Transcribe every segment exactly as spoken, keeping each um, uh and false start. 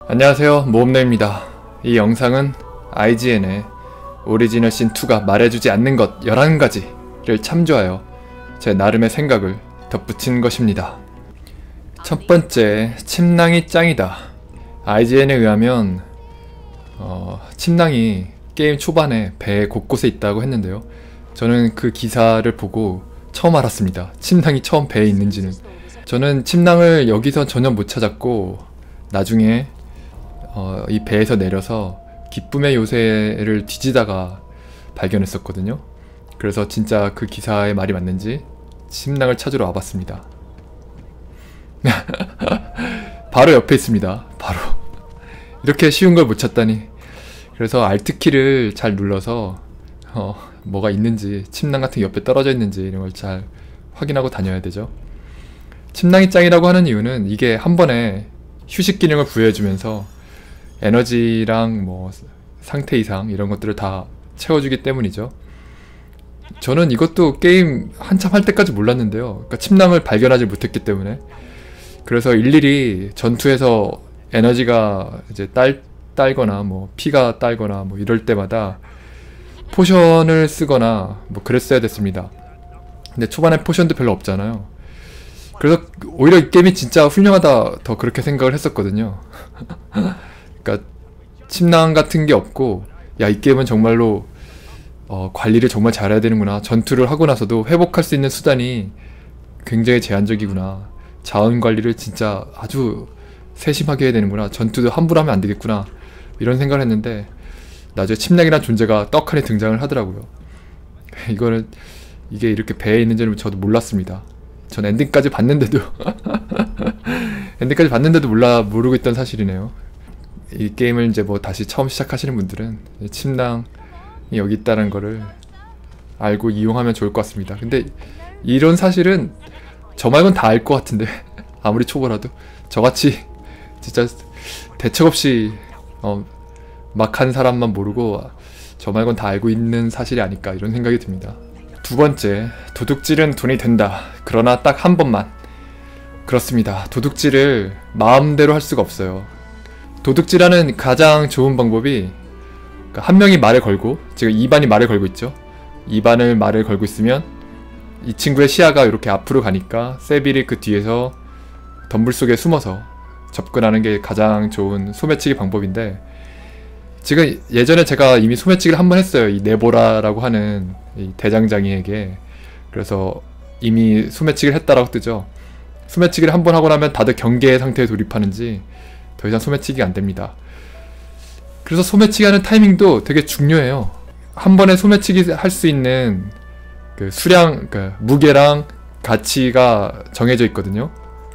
안녕하세요, 모험내입니다. 이 영상은 아이지엔의 오리지널 씬이가 말해주지 않는 것 열한 가지를 참조하여 제 나름의 생각을 덧붙인 것입니다. 첫 번째, 침낭이 짱이다. 아이지엔에 의하면 어, 침낭이 게임 초반에 배 곳곳에 있다고 했는데요, 저는 그 기사를 보고 처음 알았습니다. 침낭이 처음 배에 있는지는. 저는 침낭을 여기서 전혀 못 찾았고 나중에 어, 이 배에서 내려서 기쁨의 요새를 뒤지다가 발견했었거든요. 그래서 진짜 그 기사의 말이 맞는지 침낭을 찾으러 와봤습니다. 바로 옆에 있습니다. 바로. 이렇게 쉬운 걸 못 찾다니. 그래서 알트키를 잘 눌러서 어, 뭐가 있는지, 침낭 같은 게 옆에 떨어져 있는지 이런 걸 잘 확인하고 다녀야 되죠. 침낭이 짱이라고 하는 이유는 이게 한 번에 휴식 기능을 부여해주면서 에너지랑 뭐 상태 이상 이런 것들을 다 채워주기 때문이죠. 저는 이것도 게임 한참 할 때까지 몰랐는데요, 그러니까 침낭을 발견하지 못했기 때문에. 그래서 일일이 전투에서 에너지가 이제 딸, 딸거나 뭐 피가 딸거나 뭐 이럴 때마다 포션을 쓰거나 뭐 그랬어야 됐습니다. 근데 초반에 포션도 별로 없잖아요. 그래서 오히려 이 게임이 진짜 훌륭하다 더 그렇게 생각을 했었거든요. 그러니까 침낭 같은 게 없고, 야, 이 게임은 정말로 어, 관리를 정말 잘해야 되는구나. 전투를 하고 나서도 회복할 수 있는 수단이 굉장히 제한적이구나. 자원 관리를 진짜 아주 세심하게 해야 되는구나. 전투도 함부로 하면 안 되겠구나. 이런 생각을 했는데 나중에 침낭이란 존재가 떡하니 등장을 하더라고요. 이거는 이게 이렇게 배에 있는 줄은 저도 몰랐습니다. 전 엔딩까지 봤는데도 엔딩까지 봤는데도 몰라 모르고 있던 사실이네요. 이 게임을 이제 뭐 다시 처음 시작하시는 분들은 침낭이 여기 있다는 거를 알고 이용하면 좋을 것 같습니다. 근데 이런 사실은 저 말고는 다 알 것 같은데 아무리 초보라도 저같이 진짜 대책 없이 어, 막 한 사람만 모르고 저 말고는 다 알고 있는 사실이 아닐까 이런 생각이 듭니다. 두 번째, 도둑질은 돈이 된다. 그러나 딱 한 번만. 그렇습니다. 도둑질을 마음대로 할 수가 없어요. 도둑질하는 가장 좋은 방법이, 그러니까 한 명이 말을 걸고, 지금 이 반이 말을 걸고 있죠. 이 반을 말을 걸고 있으면 이 친구의 시야가 이렇게 앞으로 가니까 세빌이 그 뒤에서 덤불 속에 숨어서 접근하는 게 가장 좋은 소매치기 방법인데, 지금 예전에 제가 이미 소매치기를 한 번 했어요. 이 네보라라고 하는 이 대장장이에게. 그래서 이미 소매치기를 했다라고 뜨죠. 소매치기를 한 번 하고 나면 다들 경계 상태에 돌입하는지 더 이상 소매치기가 안됩니다. 그래서 소매치기 하는 타이밍도 되게 중요해요. 한 번에 소매치기 할 수 있는 그 수량, 그 무게랑 가치가 정해져 있거든요.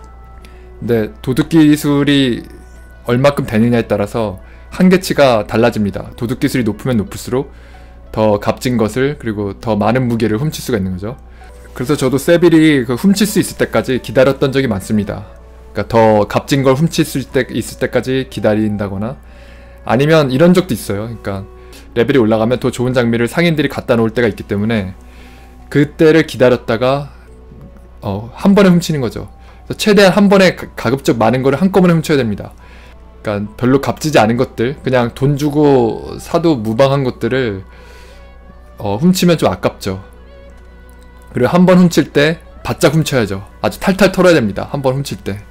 근데 도둑 기술이 얼마큼 되느냐에 따라서 한계치가 달라집니다. 도둑 기술이 높으면 높을수록 더 값진 것을, 그리고 더 많은 무게를 훔칠 수가 있는 거죠. 그래서 저도 세빌이 그 훔칠 수 있을 때까지 기다렸던 적이 많습니다. 그러니까 더 값진 걸 훔칠 수 있을, 때, 있을 때까지 기다린다거나, 아니면 이런 적도 있어요. 그러니까 레벨이 올라가면 더 좋은 장비를 상인들이 갖다 놓을 때가 있기 때문에 그때를 기다렸다가 어, 한 번에 훔치는 거죠. 그래서 최대한 한 번에 가, 가급적 많은 거를 한꺼번에 훔쳐야 됩니다. 그러니까 별로 값지지 않은 것들, 그냥 돈 주고 사도 무방한 것들을 어, 훔치면 좀 아깝죠. 그리고 한 번 훔칠 때 바짝 훔쳐야죠. 아주 탈탈 털어야 됩니다. 한 번 훔칠 때.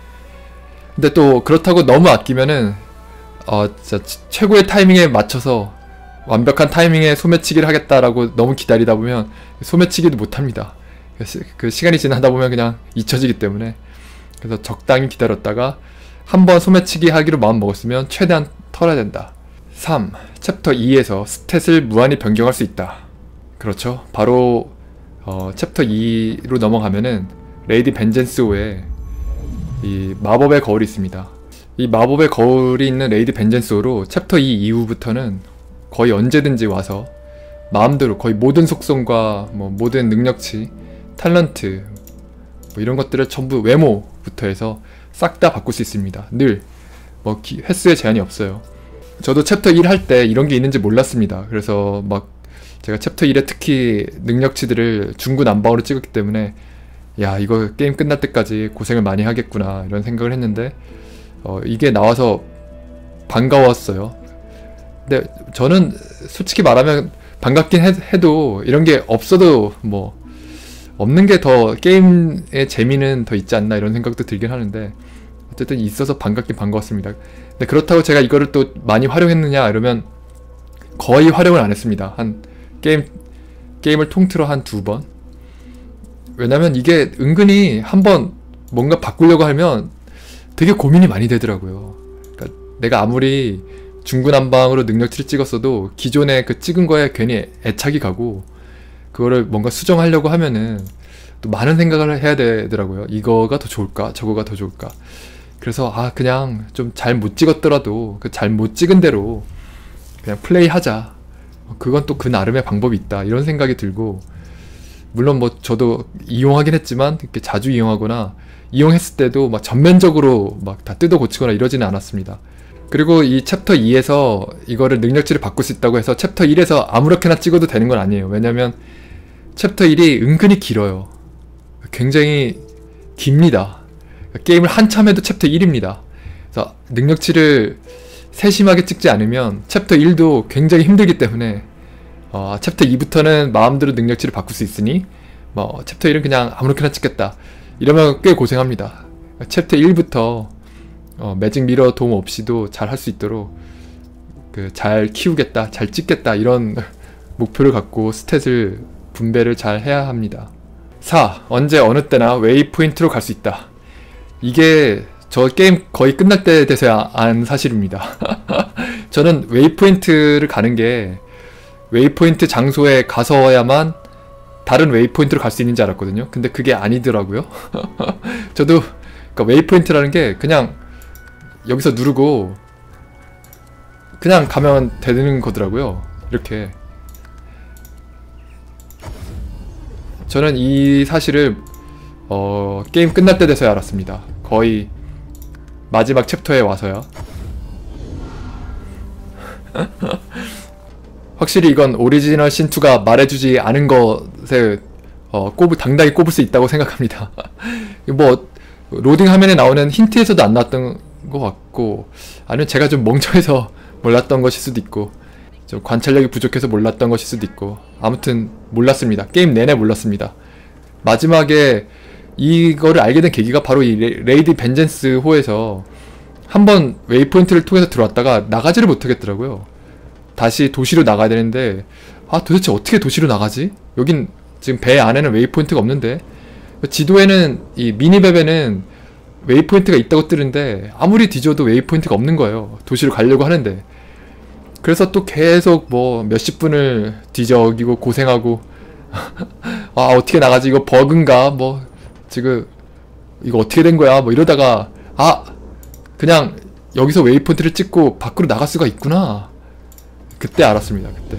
근데 또 그렇다고 너무 아끼면은 어, 진짜 최고의 타이밍에 맞춰서 완벽한 타이밍에 소매치기를 하겠다라고 너무 기다리다 보면 소매치기도 못합니다. 그 시간이 지나다 보면 그냥 잊혀지기 때문에. 그래서 적당히 기다렸다가 한번 소매치기 하기로 마음 먹었으면 최대한 털어야 된다. 삼. 챕터 이에서 스탯을 무한히 변경할 수 있다. 그렇죠. 바로 어, 챕터 이로 넘어가면은 레이디 벤젠스호에 이 마법의 거울이 있습니다. 이 마법의 거울이 있는 레이디 벤젠스호로 챕터 이 이후부터는 거의 언제든지 와서 마음대로 거의 모든 속성과 뭐 모든 능력치, 탤런트 뭐 이런 것들을 전부 외모부터 해서 싹 다 바꿀 수 있습니다. 늘 뭐 횟수에 제한이 없어요. 저도 챕터 일 할 때 이런 게 있는지 몰랐습니다. 그래서 막 제가 챕터 일에 특히 능력치들을 중구난방으로 찍었기 때문에 야, 이거 게임 끝날 때까지 고생을 많이 하겠구나 이런 생각을 했는데 어, 이게 나와서 반가웠어요. 근데 저는 솔직히 말하면 반갑긴 해, 해도 이런 게 없어도 뭐 없는 게 더 게임의 재미는 더 있지 않나 이런 생각도 들긴 하는데 어쨌든 있어서 반갑긴 반가웠습니다. 근데 그렇다고 제가 이거를 또 많이 활용했느냐 이러면 거의 활용을 안 했습니다. 한 게임 게임을 통틀어 한 두 번. 왜냐면 이게 은근히 한번 뭔가 바꾸려고 하면 되게 고민이 많이 되더라고요. 그러니까 내가 아무리 중구난방으로 능력치를 찍었어도 기존에 그 찍은 거에 괜히 애착이 가고 그거를 뭔가 수정하려고 하면은 또 많은 생각을 해야 되더라고요. 이거가 더 좋을까? 저거가 더 좋을까? 그래서 아 그냥 좀 잘 못 찍었더라도 그 잘 못 찍은 대로 그냥 플레이하자. 그건 또 그 나름의 방법이 있다. 이런 생각이 들고 물론 뭐 저도 이용하긴 했지만 이렇게 자주 이용하거나 이용했을 때도 막 전면적으로 막 다 뜯어 고치거나 이러지는 않았습니다. 그리고 이 챕터 이에서 이거를 능력치를 바꿀 수 있다고 해서 챕터 일에서 아무렇게나 찍어도 되는 건 아니에요. 왜냐면 챕터 일이 은근히 길어요. 굉장히 깁니다. 게임을 한참 해도 챕터 일입니다. 그래서 능력치를 세심하게 찍지 않으면 챕터 일도 굉장히 힘들기 때문에 어, 챕터 이부터는 마음대로 능력치를 바꿀 수 있으니 뭐 챕터 일은 그냥 아무렇게나 찍겠다 이러면 꽤 고생합니다. 챕터 일부터 어, 매직 미러 도움 없이도 잘 할 수 있도록 그 잘 키우겠다, 잘 찍겠다 이런 목표를 갖고 스탯을 분배를 잘 해야 합니다. 사. 언제 어느 때나 웨이포인트로 갈 수 있다. 이게 저 게임 거의 끝날 때 돼서야 안 사실입니다. 저는 웨이포인트를 가는 게 웨이포인트 장소에 가서야만 다른 웨이포인트로 갈 수 있는지 알았거든요. 근데 그게 아니더라고요. 저도 그러니까 웨이포인트라는 게 그냥 여기서 누르고 그냥 가면 되는 거더라고요. 이렇게 저는 이 사실을 어, 게임 끝날 때 돼서야 알았습니다. 거의 마지막 챕터에 와서야. 확실히 이건 오리지널 신투가 말해주지 않은 것에 어, 꼽을, 당당히 꼽을 수 있다고 생각합니다. 뭐 로딩 화면에 나오는 힌트에서도 안 나왔던 것 같고 아니면 제가 좀 멍청해서 몰랐던 것일 수도 있고 좀 관찰력이 부족해서 몰랐던 것일 수도 있고 아무튼 몰랐습니다. 게임 내내 몰랐습니다. 마지막에 이거를 알게 된 계기가 바로 이 레이디 벤젠스 호에서 한번 웨이포인트를 통해서 들어왔다가 나가지를 못하겠더라고요. 다시 도시로 나가야 되는데 아 도대체 어떻게 도시로 나가지? 여긴 지금 배 안에는 웨이포인트가 없는데 지도에는 이 미니맵에는 웨이포인트가 있다고 뜨는데 아무리 뒤져도 웨이포인트가 없는 거예요. 도시로 가려고 하는데. 그래서 또 계속 뭐 몇십 분을 뒤적이고 고생하고 아 어떻게 나가지? 이거 버그인가? 뭐 지금 이거 어떻게 된 거야? 뭐 이러다가 아 그냥 여기서 웨이포인트를 찍고 밖으로 나갈 수가 있구나. 그때 알았습니다. 그때.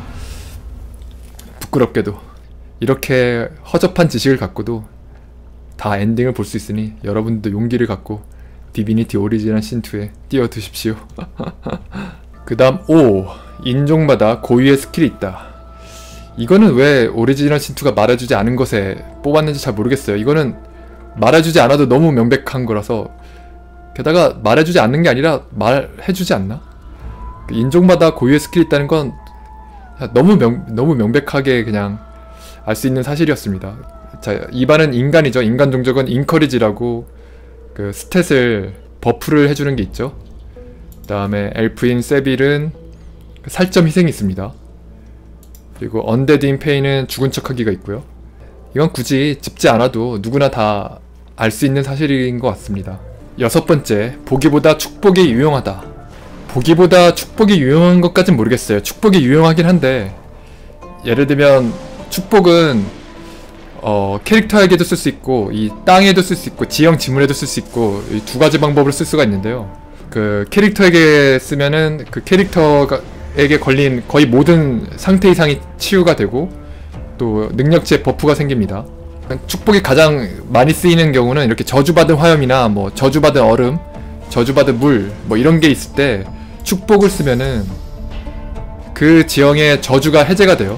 부끄럽게도 이렇게 허접한 지식을 갖고도 다 엔딩을 볼 수 있으니 여러분도 용기를 갖고 디비니티 오리지널 신투에 뛰어드십시오. 그 다음 오. 인종마다 고유의 스킬이 있다. 이거는 왜 오리지널 신투가 말해주지 않은 것에 뽑았는지 잘 모르겠어요. 이거는 말해주지 않아도 너무 명백한 거라서 게다가 말해주지 않는 게 아니라 말해주지 않나? 인종마다 고유의 스킬이 있다는 건 너무 명, 너무 명백하게 그냥 알 수 있는 사실이었습니다. 자, 이반은 인간이죠. 인간 종족은 인커리지라고 그 스탯을 버프를 해주는 게 있죠. 그 다음에 엘프인 세빌은 살점 희생이 있습니다. 그리고 언데드인 페인은 죽은 척하기가 있고요. 이건 굳이 짚지 않아도 누구나 다 알 수 있는 사실인 것 같습니다. 여섯 번째, 보기보다 축복이 유용하다. 보기보다 축복이 유용한 것까진 모르겠어요. 축복이 유용하긴 한데 예를 들면 축복은 어, 캐릭터에게도 쓸 수 있고 이 땅에도 쓸 수 있고 지형 지물에도 쓸 수 있고 이 두 가지 방법으로 쓸 수가 있는데요. 그 캐릭터에게 쓰면은 그 캐릭터에게 걸린 거의 모든 상태 이상이 치유가 되고 또 능력치에 버프가 생깁니다. 축복이 가장 많이 쓰이는 경우는 이렇게 저주받은 화염이나 뭐 저주받은 얼음, 저주받은 물 뭐 이런 게 있을 때 축복을 쓰면은 그 지형의 저주가 해제가 돼요.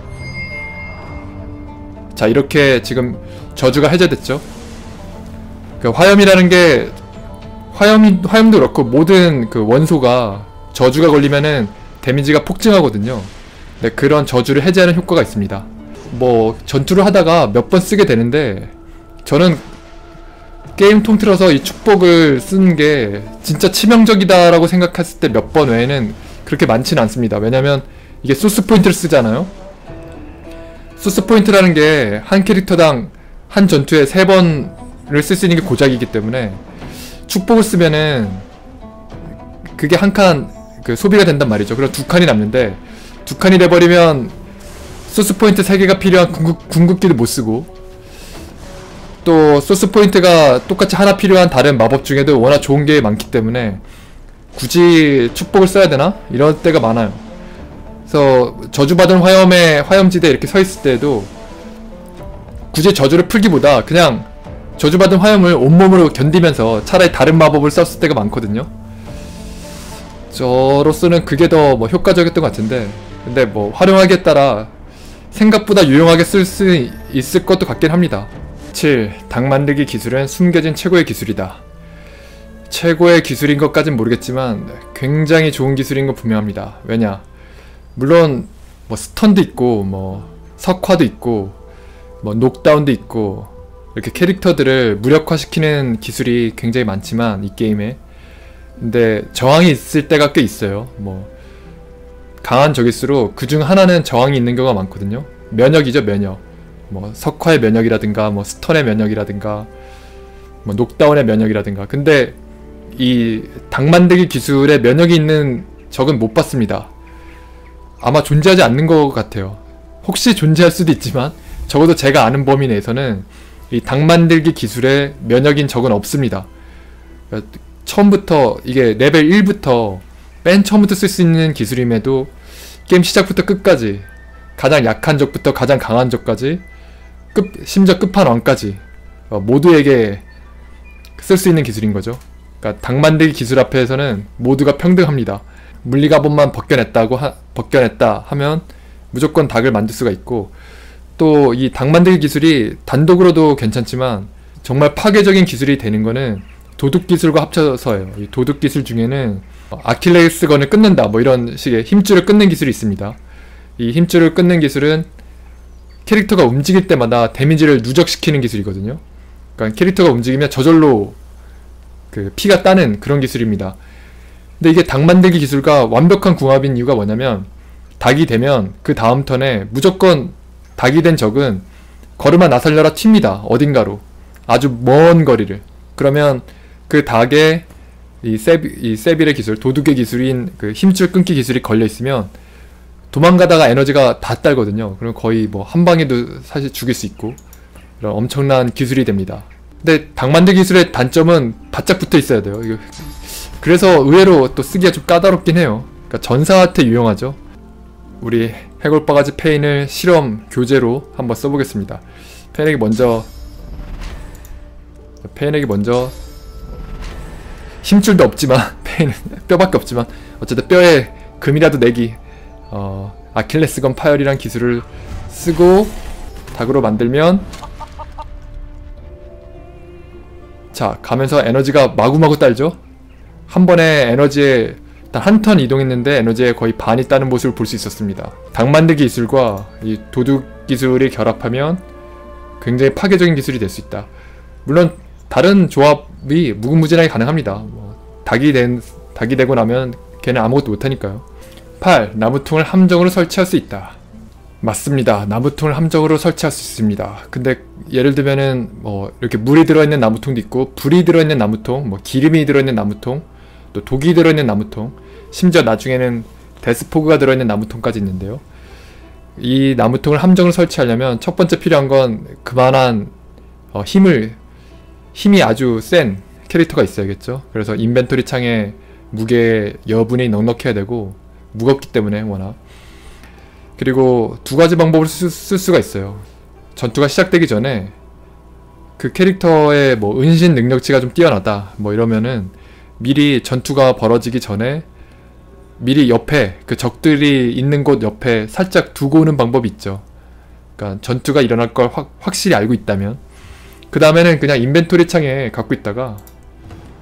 자, 이렇게 지금 저주가 해제됐죠. 그 화염이라는 게 화염이, 화염도 그렇고 모든 그 원소가 저주가 걸리면은 데미지가 폭증하거든요. 네, 그런 저주를 해제하는 효과가 있습니다. 뭐 전투를 하다가 몇 번 쓰게 되는데 저는 게임 통틀어서 이 축복을 쓰는 게 진짜 치명적이다라고 생각했을 때 몇 번 외에는 그렇게 많지는 않습니다. 왜냐면 이게 소스 포인트를 쓰잖아요. 소스 포인트라는 게 한 캐릭터당 한 전투에 세 번을 쓸 수 있는 게 고작이기 때문에 축복을 쓰면은 그게 한 칸 그 소비가 된단 말이죠. 그럼 두 칸이 남는데 두 칸이 돼버리면 소스 포인트 세 개가 필요한 궁극, 궁극기도 못 쓰고 또 소스 포인트가 똑같이 하나 필요한 다른 마법 중에도 워낙 좋은 게 많기 때문에 굳이 축복을 써야 되나? 이런 때가 많아요. 그래서 저주받은 화염에 화염지대에 이렇게 서 있을 때도 굳이 저주를 풀기보다 그냥 저주받은 화염을 온몸으로 견디면서 차라리 다른 마법을 썼을 때가 많거든요. 저로서는 그게 더 뭐 효과적이었던 것 같은데 근데 뭐 활용하기에 따라 생각보다 유용하게 쓸 수 있을 것도 같긴 합니다. 칠. 닭 만들기 기술은 숨겨진 최고의 기술이다. 최고의 기술인 것까진 모르겠지만 굉장히 좋은 기술인 건 분명합니다. 왜냐? 물론 뭐 스턴도 있고 뭐 석화도 있고 뭐 녹다운도 있고 이렇게 캐릭터들을 무력화시키는 기술이 굉장히 많지만 이 게임에 근데 저항이 있을 때가 꽤 있어요. 뭐 강한 적일수록 그중 하나는 저항이 있는 경우가 많거든요. 면역이죠, 면역. 뭐 석화의 면역이라든가 뭐 스턴의 면역이라든가 뭐 녹다운의 면역이라든가. 근데 이 닭 만들기 기술에 면역이 있는 적은 못 봤습니다. 아마 존재하지 않는 것 같아요. 혹시 존재할 수도 있지만 적어도 제가 아는 범위 내에서는 이 닭 만들기 기술에 면역인 적은 없습니다. 처음부터 이게 레벨 일부터 맨 처음부터 쓸 수 있는 기술임에도 게임 시작부터 끝까지 가장 약한 적부터 가장 강한 적까지 끝, 심지어 끝판왕까지 어, 모두에게 쓸 수 있는 기술인 거죠. 그러니까 닭 만들기 기술 앞에서는 모두가 평등합니다. 물리갑옷만 벗겨냈다고 하, 벗겨냈다 하면 무조건 닭을 만들 수가 있고 또 이 닭 만들기 기술이 단독으로도 괜찮지만 정말 파괴적인 기술이 되는 거는 도둑 기술과 합쳐서예요. 이 도둑 기술 중에는 아킬레스건을 끊는다 뭐 이런 식의 힘줄을 끊는 기술이 있습니다. 이 힘줄을 끊는 기술은 캐릭터가 움직일 때마다 데미지를 누적시키는 기술이거든요. 그러니까 캐릭터가 움직이면 저절로 그 피가 따는 그런 기술입니다. 근데 이게 닭 만들기 기술과 완벽한 궁합인 이유가 뭐냐면 닭이 되면 그 다음 턴에 무조건 닭이 된 적은 걸음아 나설려라 튑니다. 어딘가로 아주 먼 거리를. 그러면 그 닭에 이, 세비, 이 세빌의 기술, 도둑의 기술인 그 힘줄 끊기 기술이 걸려있으면 도망가다가 에너지가 다 딸거든요. 그럼 거의 뭐 한 방에도 사실 죽일 수 있고 이런 엄청난 기술이 됩니다. 근데 닭 만들기 기술의 단점은 바짝 붙어 있어야 돼요. 이거 그래서 의외로 또 쓰기가 좀 까다롭긴 해요. 그러니까 전사한테 유용하죠. 우리 해골바가지 페인을 실험 교재로 한번 써보겠습니다. 페인에게 먼저 페인에게 먼저 힘줄도 없지만 페인은 뼈밖에 없지만 어쨌든 뼈에 금이라도 내기 어, 아킬레스건 파열이란 기술을 쓰고 닭으로 만들면 자 가면서 에너지가 마구마구 딸죠. 한 번에 에너지에 일단 한 턴 이동했는데 에너지의 거의 반이 따는 모습을 볼 수 있었습니다. 닭 만들기 기술과 이 도둑 기술이 결합하면 굉장히 파괴적인 기술이 될 수 있다. 물론 다른 조합이 무궁무진하게 가능합니다. 뭐, 닭이 된, 닭이 되고 나면 걔는 아무것도 못하니까요. 팔. 나무통을 함정으로 설치할 수 있다. 맞습니다. 나무통을 함정으로 설치할 수 있습니다. 근데 예를 들면은 뭐 이렇게 물이 들어있는 나무통도 있고 불이 들어있는 나무통, 뭐 기름이 들어있는 나무통, 또 독이 들어있는 나무통, 심지어 나중에는 데스포그가 들어있는 나무통까지 있는데요. 이 나무통을 함정으로 설치하려면 첫 번째 필요한 건 그만한 어, 힘을 힘이 아주 센 캐릭터가 있어야겠죠. 그래서 인벤토리 창에 무게 여분이 넉넉해야 되고 무겁기 때문에 워낙. 그리고 두 가지 방법을 쓸, 쓸 수가 있어요. 전투가 시작되기 전에 그 캐릭터의 뭐 은신 능력치가 좀 뛰어나다 뭐 이러면은 미리 전투가 벌어지기 전에 미리 옆에 그 적들이 있는 곳 옆에 살짝 두고 오는 방법이 있죠. 그러니까 전투가 일어날 걸 확, 확실히 알고 있다면 그 다음에는 그냥 인벤토리 창에 갖고 있다가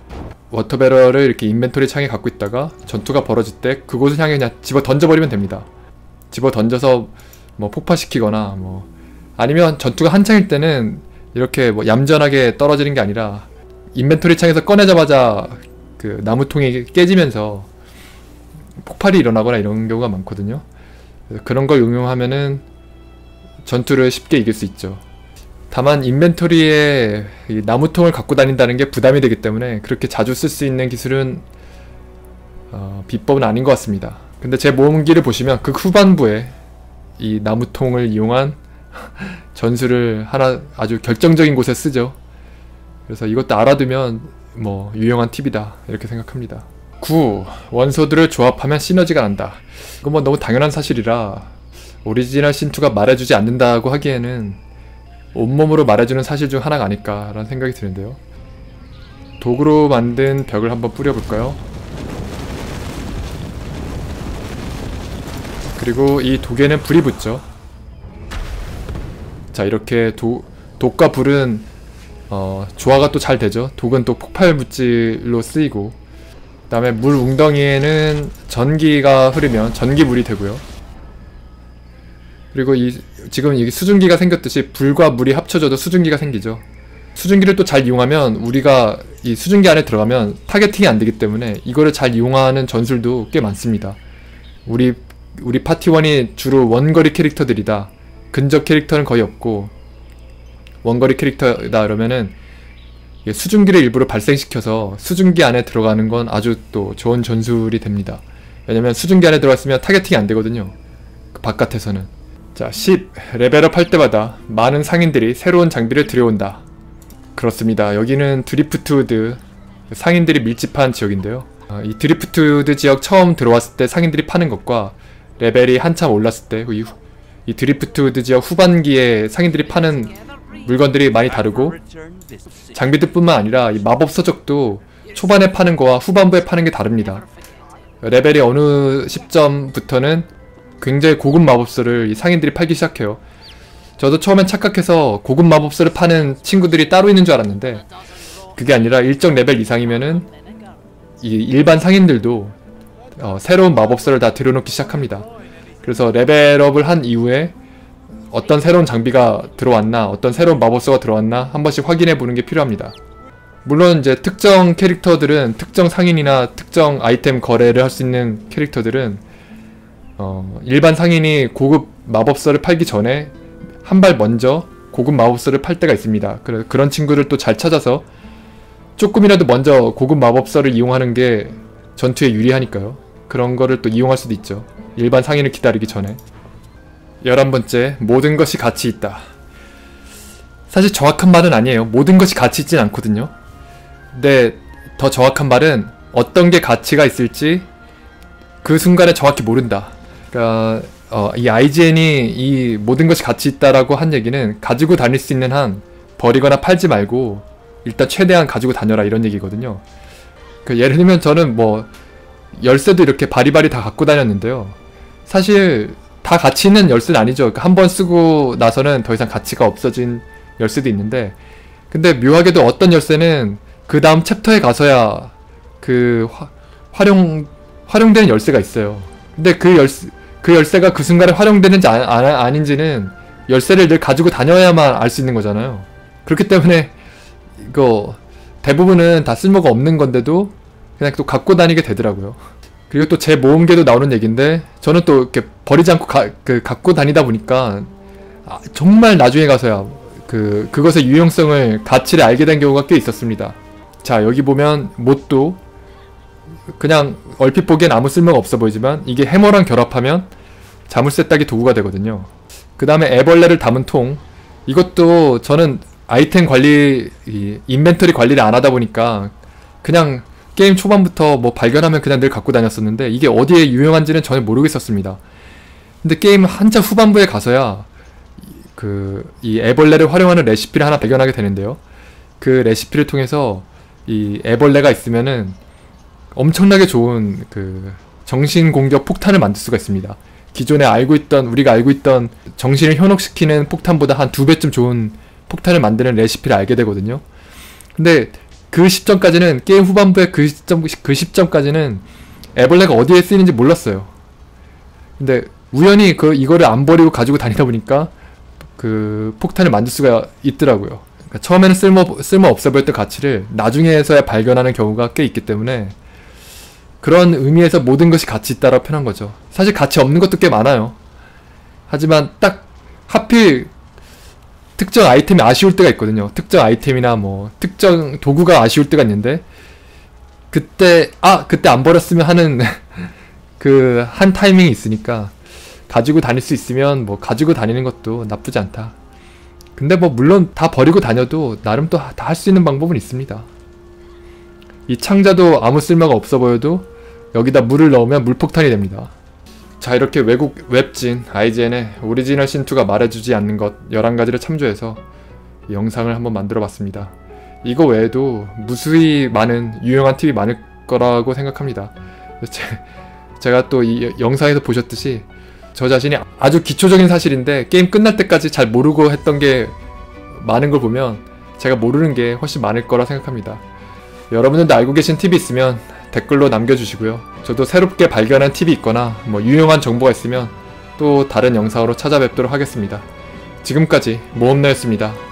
워터배럴을 이렇게 인벤토리 창에 갖고 있다가 전투가 벌어질 때 그곳을 향해 그냥 집어 던져버리면 됩니다. 집어 던져서 뭐 폭파시키거나 뭐 아니면 전투가 한창일 때는 이렇게 뭐 얌전하게 떨어지는 게 아니라 인벤토리 창에서 꺼내자마자 그 나무통이 깨지면서 폭발이 일어나거나 이런 경우가 많거든요. 그래서 그런 걸 응용하면은 전투를 쉽게 이길 수 있죠. 다만 인벤토리에 이 나무통을 갖고 다닌다는 게 부담이 되기 때문에 그렇게 자주 쓸 수 있는 기술은 어, 비법은 아닌 것 같습니다. 근데 제 모험기를 보시면 그 후반부에 이 나무통을 이용한 전술을 하나 아주 결정적인 곳에 쓰죠. 그래서 이것도 알아두면 뭐 유용한 팁이다 이렇게 생각합니다. 구. 원소들을 조합하면 시너지가 난다. 이건 뭐 너무 당연한 사실이라 오리지널 신투가 말해주지 않는다고 하기에는 온몸으로 말해주는 사실 중 하나가 아닐까라는 생각이 드는데요. 도구로 만든 벽을 한번 뿌려볼까요? 그리고 이 독에는 불이 붙죠. 자, 이렇게 도, 독과 불은 어, 조화가 또 잘 되죠. 독은 또 폭발 물질로 쓰이고, 그 다음에 물 웅덩이에는 전기가 흐르면 전기물이 되고요. 그리고 이 지금 여기 수증기가 생겼듯이 불과 물이 합쳐져도 수증기가 생기죠. 수증기를 또 잘 이용하면 우리가 이 수증기 안에 들어가면 타겟팅이 안 되기 때문에 이거를 잘 이용하는 전술도 꽤 많습니다. 우리 우리 파티원이 주로 원거리 캐릭터들이다. 근접 캐릭터는 거의 없고 원거리 캐릭터다 그러면은 수증기를 일부러 발생시켜서 수증기 안에 들어가는 건 아주 또 좋은 전술이 됩니다. 왜냐면 수증기 안에 들어갔으면 타겟팅이 안 되거든요. 그 바깥에서는. 자, 십. 레벨업 할 때마다 많은 상인들이 새로운 장비를 들여온다. 그렇습니다. 여기는 드리프트우드 상인들이 밀집한 지역인데요. 어, 이 드리프트우드 지역 처음 들어왔을 때 상인들이 파는 것과 레벨이 한참 올랐을 때 이, 이 드리프트우드 지역 후반기에 상인들이 파는 물건들이 많이 다르고 장비들 뿐만 아니라 이 마법 서적도 초반에 파는 거와 후반부에 파는 게 다릅니다. 레벨이 어느 시점부터는 굉장히 고급 마법서를 이 상인들이 팔기 시작해요. 저도 처음엔 착각해서 고급 마법서를 파는 친구들이 따로 있는 줄 알았는데 그게 아니라 일정 레벨 이상이면은 이 일반 상인들도 어, 새로운 마법서를 다 들여놓기 시작합니다. 그래서 레벨업을 한 이후에 어떤 새로운 장비가 들어왔나, 어떤 새로운 마법서가 들어왔나 한 번씩 확인해 보는 게 필요합니다. 물론 이제 특정 캐릭터들은, 특정 상인이나 특정 아이템 거래를 할 수 있는 캐릭터들은 어, 일반 상인이 고급 마법서를 팔기 전에 한 발 먼저 고급 마법서를 팔 때가 있습니다. 그래, 그런 친구를 또 잘 찾아서 조금이라도 먼저 고급 마법서를 이용하는 게 전투에 유리하니까요. 그런 거를 또 이용할 수도 있죠. 일반 상인을 기다리기 전에. 열한 번째, 모든 것이 가치 있다. 사실 정확한 말은 아니에요. 모든 것이 가치 있진 않거든요. 근데 더 정확한 말은 어떤 게 가치가 있을지 그 순간에 정확히 모른다. 그러니까 어, 이 아이지엔이 이 모든 것이 가치 있다라고 한 얘기는 가지고 다닐 수 있는 한 버리거나 팔지 말고 일단 최대한 가지고 다녀라 이런 얘기거든요. 그 예를 들면 저는 뭐 열쇠도 이렇게 바리바리 다 갖고 다녔는데요. 사실 다 가치 있는 열쇠는 아니죠. 그러니까 한 번 쓰고 나서는 더 이상 가치가 없어진 열쇠도 있는데, 근데 묘하게도 어떤 열쇠는 그 다음 챕터에 가서야 그 화, 활용 활용되는 열쇠가 있어요. 근데 그 열쇠 그 열쇠가 그 순간에 활용되는지 아, 아, 아닌지는 열쇠를 늘 가지고 다녀야만 알 수 있는 거잖아요. 그렇기 때문에 이거 대부분은 다 쓸모가 없는 건데도 그냥 또 갖고 다니게 되더라고요. 그리고 또 제 모험계도 나오는 얘기인데 저는 또 이렇게 버리지 않고 가, 그 갖고 다니다 보니까 아, 정말 나중에 가서야 그 그것의 유용성을, 가치를 알게 된 경우가 꽤 있었습니다. 자, 여기 보면 못도 그냥 얼핏 보기엔 아무 쓸모가 없어 보이지만 이게 해머랑 결합하면 자물쇠 따기 도구가 되거든요. 그 다음에 애벌레를 담은 통, 이것도 저는 아이템 관리, 이 인벤토리 관리를 안 하다 보니까 그냥 게임 초반부터 뭐 발견하면 그냥 늘 갖고 다녔었는데 이게 어디에 유용한지는 전혀 모르겠었습니다. 근데 게임 한참 후반부에 가서야 그 이 애벌레를 활용하는 레시피를 하나 발견하게 되는데요. 그 레시피를 통해서 이 애벌레가 있으면은 엄청나게 좋은 그 정신 공격 폭탄을 만들 수가 있습니다. 기존에 알고 있던, 우리가 알고 있던 정신을 현혹시키는 폭탄보다 한 두 배쯤 좋은 폭탄을 만드는 레시피를 알게 되거든요. 근데 그 시점까지는 게임 후반부의 그 시점 그 시점까지는 애벌레가 어디에 쓰이는지 몰랐어요. 근데 우연히 그 이거를 안 버리고 가지고 다니다 보니까 그 폭탄을 만들 수가 있더라고요. 그러니까 처음에는 쓸모 쓸모 없어 보였던 가치를 나중에서야 발견하는 경우가 꽤 있기 때문에 그런 의미에서 모든 것이 가치 있다라고 표현한 거죠. 사실 가치 없는 것도 꽤 많아요. 하지만 딱 하필 특정 아이템이 아쉬울 때가 있거든요. 특정 아이템이나 뭐 특정 도구가 아쉬울 때가 있는데 그때 아 그때 안 버렸으면 하는 그 한 타이밍이 있으니까 가지고 다닐 수 있으면 뭐 가지고 다니는 것도 나쁘지 않다. 근데 뭐 물론 다 버리고 다녀도 나름 또 다 할 수 있는 방법은 있습니다. 이 창자도 아무 쓸모가 없어 보여도 여기다 물을 넣으면 물폭탄이 됩니다. 자, 이렇게 외국 웹진 아이지엔의 오리지널 신투가 말해주지 않는 것 열한 가지를 참조해서 이 영상을 한번 만들어 봤습니다. 이거 외에도 무수히 많은 유용한 팁이 많을 거라고 생각합니다. 제, 제가 또 이 영상에서 보셨듯이 저 자신이 아주 기초적인 사실인데 게임 끝날 때까지 잘 모르고 했던 게 많은 걸 보면 제가 모르는 게 훨씬 많을 거라 생각합니다. 여러분들도 알고 계신 팁이 있으면 댓글로 남겨주시고요. 저도 새롭게 발견한 팁이 있거나 뭐 유용한 정보가 있으면 또 다른 영상으로 찾아뵙도록 하겠습니다. 지금까지 모험너였습니다.